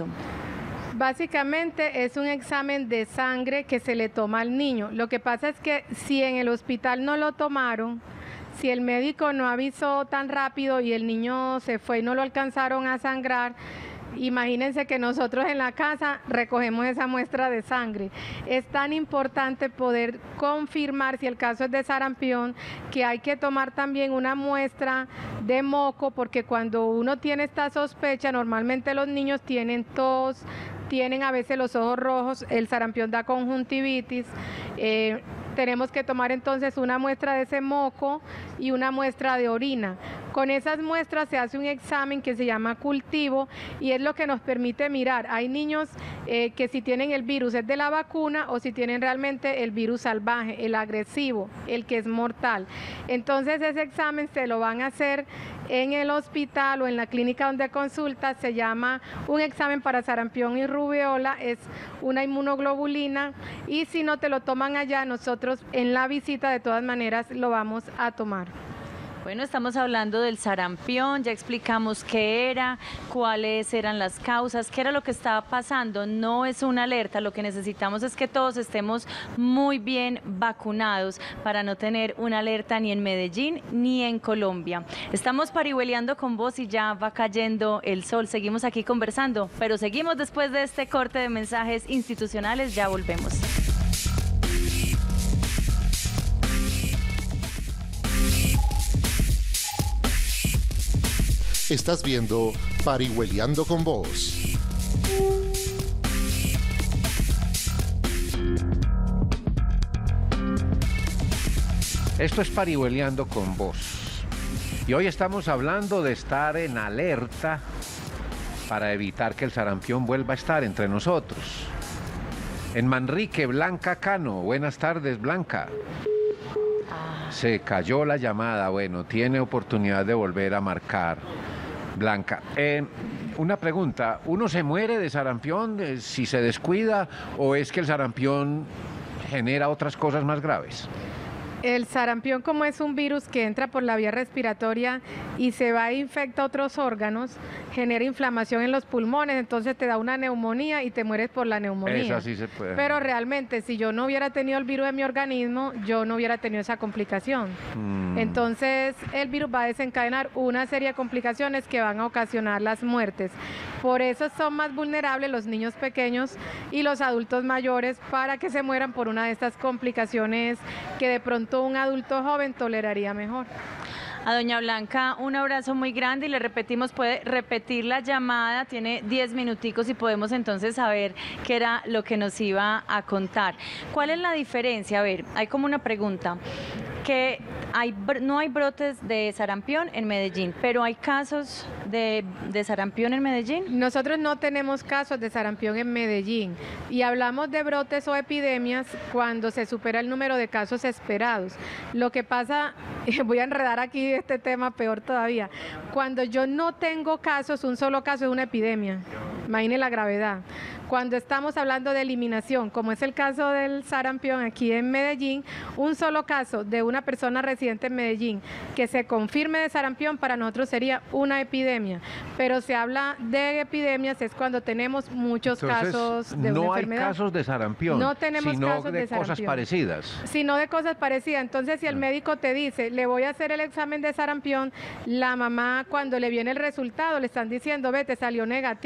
Básicamente es un examen de sangre que se le toma al niño. Lo que pasa es que si en el hospital no lo tomaron, si el médico no avisó tan rápido y el niño se fue y no lo alcanzaron a sangrar, imagínense que nosotros en la casa recogemos esa muestra de sangre. Es tan importante poder confirmar si el caso es de sarampión, que hay que tomar también una muestra de moco, porque cuando uno tiene esta sospecha, normalmente los niños tienen tos, tienen a veces los ojos rojos, el sarampión da conjuntivitis. Eh, tenemos que tomar entonces una muestra de ese moco y una muestra de orina. Con esas muestras se hace un examen que se llama cultivo y es lo que nos permite mirar. Hay niños eh, que si tienen el virus es de la vacuna o si tienen realmente el virus salvaje, el agresivo, el que es mortal. Entonces ese examen se lo van a hacer en el hospital o en la clínica donde consulta. Se llama un examen para sarampión y rubiola, es una inmunoglobulina, y si no te lo toman allá, nosotros en la visita de todas maneras lo vamos a tomar. Bueno, estamos hablando del sarampión, ya explicamos qué era, cuáles eran las causas, qué era lo que estaba pasando. No es una alerta, lo que necesitamos es que todos estemos muy bien vacunados para no tener una alerta ni en Medellín ni en Colombia. Estamos parihueleando con vos y ya va cayendo el sol. Seguimos aquí conversando, pero seguimos después de este corte de mensajes institucionales. Ya volvemos. Estás viendo Parihueliando con Vos. Esto es Parihueliando con Vos. Y hoy estamos hablando de estar en alerta para evitar que el sarampión vuelva a estar entre nosotros. En Manrique, Blanca Cano. Buenas tardes, Blanca. Se cayó la llamada. Bueno, tiene oportunidad de volver a marcar. Blanca, eh, una pregunta, ¿uno se muere de sarampión eh, si se descuida o es que el sarampión genera otras cosas más graves? El sarampión, como es un virus que entra por la vía respiratoria y se va e infecta otros órganos, genera inflamación en los pulmones, entonces te da una neumonía y te mueres por la neumonía. Eso sí se puede. Pero realmente, si yo no hubiera tenido el virus en mi organismo, yo no hubiera tenido esa complicación. Mm. Entonces, el virus va a desencadenar una serie de complicaciones que van a ocasionar las muertes. Por eso son más vulnerables los niños pequeños y los adultos mayores para que se mueran por una de estas complicaciones que de pronto un adulto joven toleraría mejor. A doña Blanca, un abrazo muy grande y le repetimos, puede repetir la llamada, tiene diez minuticos y podemos entonces saber qué era lo que nos iba a contar. ¿Cuál es la diferencia? A ver, hay como una pregunta, que hay, no hay brotes de sarampión en Medellín, pero hay casos de, de sarampión en Medellín. Nosotros no tenemos casos de sarampión en Medellín y hablamos de brotes o epidemias cuando se supera el número de casos esperados. Lo que pasa, voy a enredar aquí este tema peor todavía, cuando yo no tengo casos, un solo caso es una epidemia. Imagine la gravedad. Cuando estamos hablando de eliminación, como es el caso del sarampión aquí en Medellín, un solo caso de una persona residente en Medellín que se confirme de sarampión para nosotros sería una epidemia. Pero se habla de epidemias es cuando tenemos muchos Entonces, casos de no una enfermedad. No hay casos de sarampión, no tenemos sino casos de, de cosas sarampión. parecidas. Sino de cosas parecidas. Entonces, si el médico te dice, le voy a hacer el examen de sarampión, la mamá cuando le viene el resultado le están diciendo, ve, te salió negativo.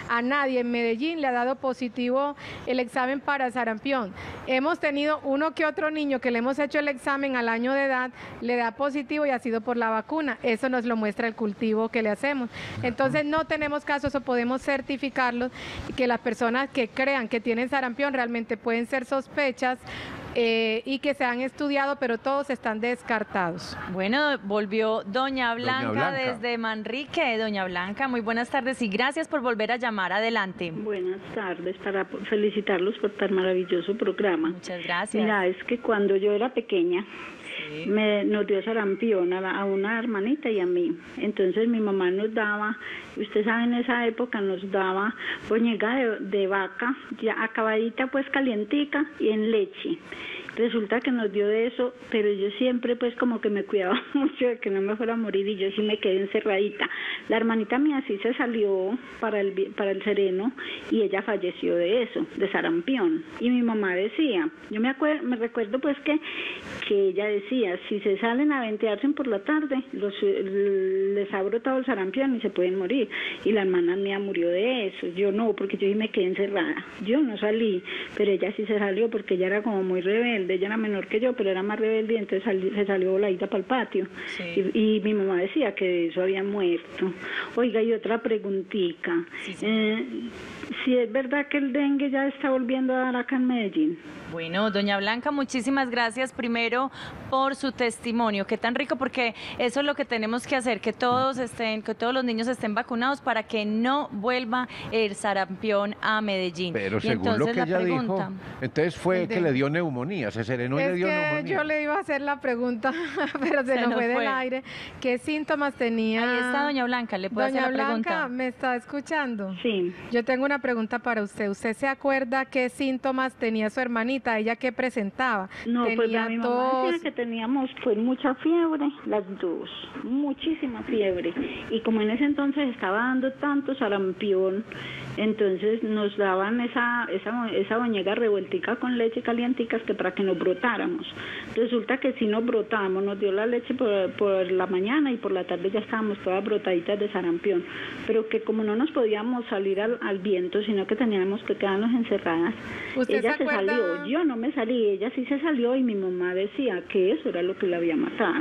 a nadie en Medellín le ha dado positivo el examen para sarampión. Hemos tenido uno que otro niño que le hemos hecho el examen al año de edad, le da positivo y ha sido por la vacuna. Eso nos lo muestra el cultivo que le hacemos. Entonces no tenemos casos o podemos certificarlos, que las personas que crean que tienen sarampión realmente pueden ser sospechas eh, y que se han estudiado, pero todos están descartados. Bueno, volvió Doña Blanca, Doña Blanca desde Manrique. Doña Blanca, muy buenas tardes y gracias por volver a llamar. Adelante. Buenas tardes, para felicitarlos por tan maravilloso programa. Muchas gracias. Mira, es que cuando yo era pequeña, Sí. me, nos dio sarampión a, la, a una hermanita y a mí. Entonces mi mamá nos daba, usted sabe, en esa época nos daba boñega de, de vaca, ya acabadita pues calientica y en leche. Resulta que nos dio de eso, pero yo siempre pues como que me cuidaba mucho de que no me fuera a morir y yo sí me quedé encerradita. La hermanita mía sí se salió para el, para el sereno y ella falleció de eso, de sarampión. Y mi mamá decía, yo me acuerdo, me recuerdo pues que, que ella decía, si se salen a ventearse por la tarde, los, les ha brotado el sarampión y se pueden morir. Y la hermana mía murió de eso, yo no, porque yo sí me quedé encerrada. Yo no salí, pero ella sí se salió porque ella era como muy rebelde. Ella era menor que yo, pero era más rebelde y entonces sali, se salió voladita para el patio. Sí. Y, y mi mamá decía que de eso había muerto. Oiga, y otra preguntita. Sí, sí. Eh, si es verdad que el dengue ya está volviendo a dar acá en Medellín. Bueno, doña Blanca, muchísimas gracias primero por su testimonio. Qué tan rico, porque eso es lo que tenemos que hacer, que todos estén, que todos los niños estén vacunados para que no vuelva el sarampión a Medellín. Pero según lo que ella pregunta, dijo, entonces fue que le dio neumonía, se serenó y es le dio que neumonía. Yo le iba a hacer la pregunta, pero se, se nos fue, fue del aire. ¿Qué síntomas tenía? Ahí está doña Blanca, ¿le puedo doña hacer la Blanca, pregunta? ¿me está escuchando? Sí. Yo tengo una pregunta para usted. ¿Usted se acuerda qué síntomas tenía su hermanita? ¿Ella qué presentaba? No, tenía pues a mi mamá tos... decía que teníamos pues mucha fiebre, las dos, muchísima fiebre. Y como en ese entonces estaba dando tanto sarampión, entonces nos daban esa esa esa boñega revueltica con leche calienticas que para que nos brotáramos. Resulta que si nos brotamos, nos dio la leche por, por la mañana y por la tarde ya estábamos todas brotaditas de sarampión, pero que como no nos podíamos salir al, al viento, sino que teníamos que quedarnos encerradas, ella se, se salió, yo no me salí, ella sí se salió y mi mamá decía que eso era lo que la había matado,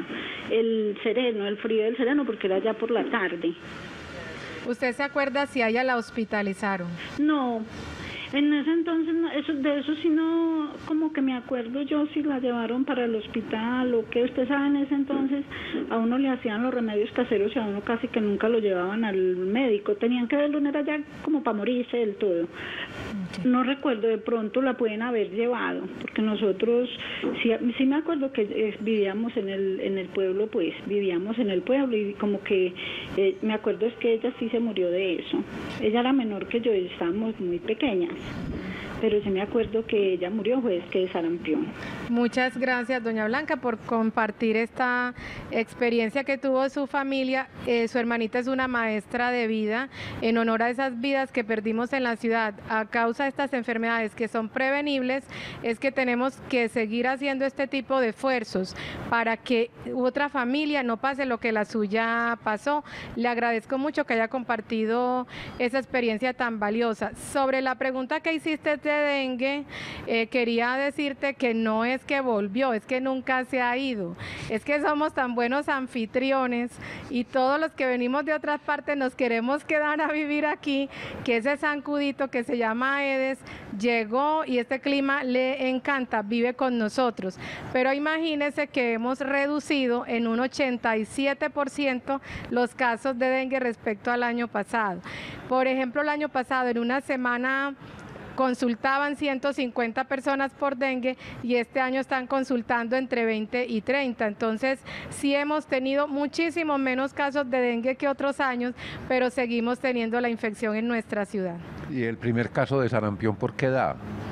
el sereno, el frío del sereno, porque era ya por la tarde. ¿Usted se acuerda si a ella la hospitalizaron? No, en ese entonces, eso, de eso sí no, como que me acuerdo yo si la llevaron para el hospital o qué. Usted sabe, en ese entonces a uno le hacían los remedios caseros y a uno casi que nunca lo llevaban al médico. Tenían que verlo, era ya como para morirse del todo. Okay. No recuerdo, de pronto la pueden haber llevado, porque nosotros, sí, sí me acuerdo que eh, vivíamos en el, en el pueblo, pues, vivíamos en el pueblo y como que, eh, me acuerdo es que ella sí se murió de eso. Ella era menor que yo y estábamos muy pequeñas. Pero sí me acuerdo que ella murió, pues, que de sarampión. Muchas gracias, doña Blanca, por compartir esta experiencia que tuvo su familia. Eh, su hermanita es una maestra de vida en honor a esas vidas que perdimos en la ciudad a causa de estas enfermedades que son prevenibles. Es que tenemos que seguir haciendo este tipo de esfuerzos para que otra familia no pase lo que la suya pasó. Le agradezco mucho que haya compartido esa experiencia tan valiosa. Sobre la pregunta que hiciste de dengue, eh, quería decirte que no es que volvió, es que nunca se ha ido, es que somos tan buenos anfitriones y todos los que venimos de otras partes nos queremos quedar a vivir aquí, que ese zancudito que se llama Aedes llegó y este clima le encanta, vive con nosotros, pero imagínense que hemos reducido en un ochenta y siete por ciento los casos de dengue respecto al año pasado. Por ejemplo, el año pasado en una semana consultaban ciento cincuenta personas por dengue y este año están consultando entre veinte y treinta. Entonces, sí hemos tenido muchísimo menos casos de dengue que otros años, pero seguimos teniendo la infección en nuestra ciudad. ¿Y el primer caso de sarampión por qué da?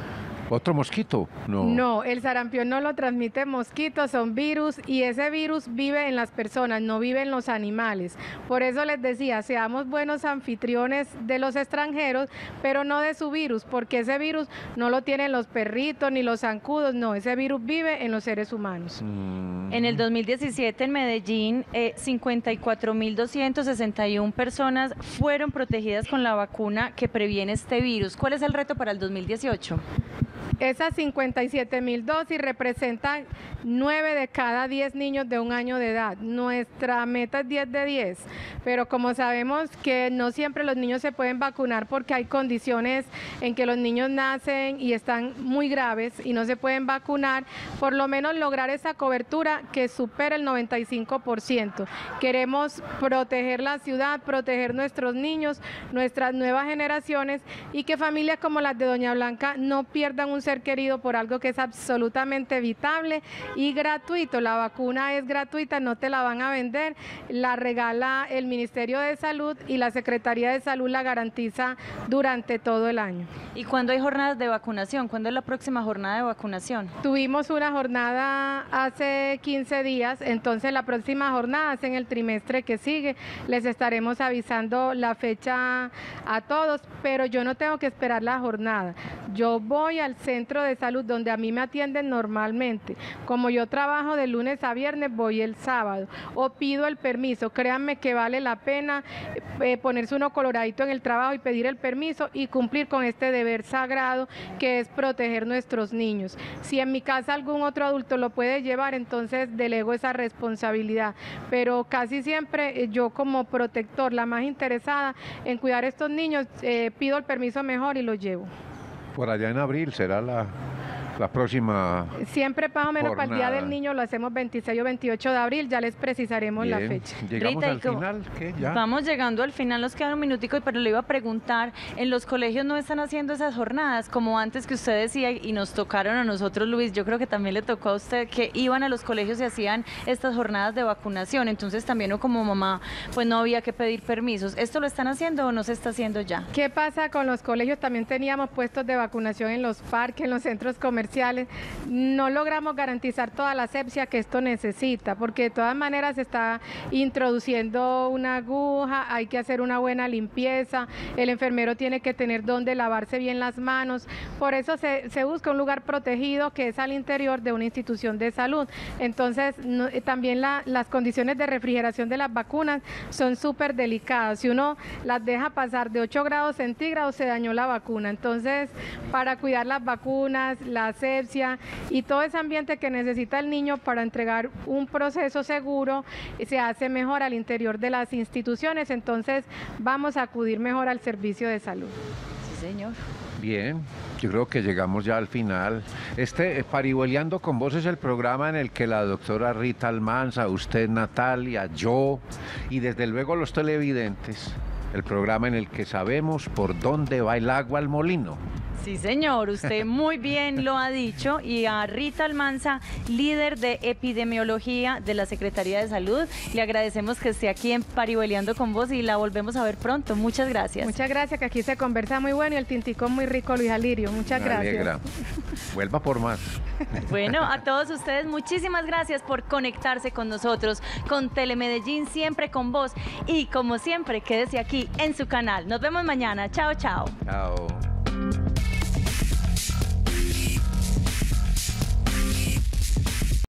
¿Otro mosquito? No. No, el sarampión no lo transmite mosquitos, son virus y ese virus vive en las personas, no vive en los animales. Por eso les decía, seamos buenos anfitriones de los extranjeros, pero no de su virus, porque ese virus no lo tienen los perritos ni los zancudos, no, ese virus vive en los seres humanos. Mm. En el dos mil diecisiete en Medellín, eh, cincuenta y cuatro mil doscientas sesenta y una personas fueron protegidas con la vacuna que previene este virus. ¿Cuál es el reto para el dos mil dieciocho? Esas cincuenta y siete mil dosis representan nueve de cada diez niños de un año de edad. Nuestra meta es diez de diez, pero como sabemos que no siempre los niños se pueden vacunar porque hay condiciones en que los niños nacen y están muy graves y no se pueden vacunar, por lo menos lograr esa cobertura que supera el noventa y cinco por ciento. Queremos proteger la ciudad, proteger nuestros niños, nuestras nuevas generaciones y que familias como las de Doña Blanca no pierdan un ser querido por algo que es absolutamente evitable y gratuito. La vacuna es gratuita, no te la van a vender, la regala el Ministerio de Salud y la Secretaría de Salud la garantiza durante todo el año. ¿Y cuándo hay jornadas de vacunación? ¿Cuándo es la próxima jornada de vacunación? Tuvimos una jornada hace quince días, entonces la próxima jornada es en el trimestre que sigue. Les estaremos avisando la fecha a todos, pero yo no tengo que esperar la jornada. Yo voy al centro de salud donde a mí me atienden normalmente. Como yo trabajo de lunes a viernes, voy el sábado o pido el permiso. Créanme que vale la pena eh, ponerse uno coloradito en el trabajo y pedir el permiso y cumplir con este deber sagrado que es proteger nuestros niños. Si en mi casa algún otro adulto lo puede llevar, entonces delego esa responsabilidad. Pero casi siempre eh, yo como protector, la más interesada en cuidar a estos niños, eh, pido el permiso mejor y lo llevo. Por allá en abril será la, la próxima. Siempre más o menos jornada. para el Día del Niño lo hacemos veintiséis o veintiocho de abril, ya les precisaremos Bien. la fecha. Llegamos Rita, al ¿y cómo? final, ¿qué? ¿Ya? Vamos llegando al final, nos queda un minutico, pero le iba a preguntar, ¿en los colegios no están haciendo esas jornadas? Como antes que usted decía, y nos tocaron a nosotros, Luis, yo creo que también le tocó a usted, que iban a los colegios y hacían estas jornadas de vacunación, entonces también o como mamá, pues no había que pedir permisos. ¿Esto lo están haciendo o no se está haciendo ya? ¿Qué pasa con los colegios? También teníamos puestos de vacunación en los parques, en los centros comerciales. No logramos garantizar toda la asepsia que esto necesita, porque de todas maneras se está introduciendo una aguja, hay que hacer una buena limpieza, el enfermero tiene que tener donde lavarse bien las manos, por eso se, se busca un lugar protegido que es al interior de una institución de salud. Entonces no, también la, las condiciones de refrigeración de las vacunas son súper delicadas. Si uno las deja pasar de ocho grados centígrados se dañó la vacuna. Entonces, para cuidar las vacunas, la asepsia y todo ese ambiente que necesita el niño para entregar un proceso seguro, se hace mejor al interior de las instituciones, entonces vamos a acudir mejor al servicio de salud. Sí, señor. Bien, yo creo que llegamos ya al final. Este eh, Parihueliando con Vos es el programa en el que la doctora Rita Almanza, usted Natalia, yo y desde luego los televidentes, el programa en el que sabemos por dónde va el agua al molino. Sí, señor, usted muy bien lo ha dicho. Y a Rita Almanza, líder de epidemiología de la Secretaría de Salud, le agradecemos que esté aquí en Parihueliando con Vos y la volvemos a ver pronto. Muchas gracias. Muchas gracias, que aquí se conversa muy bueno y el tintico muy rico, Luis Alirio. Muchas Me gracias. alegra. Vuelva por más. Bueno, a todos ustedes, muchísimas gracias por conectarse con nosotros, con Telemedellín, siempre con vos. Y como siempre, quédese aquí en su canal. Nos vemos mañana. Chao, chao. Chao.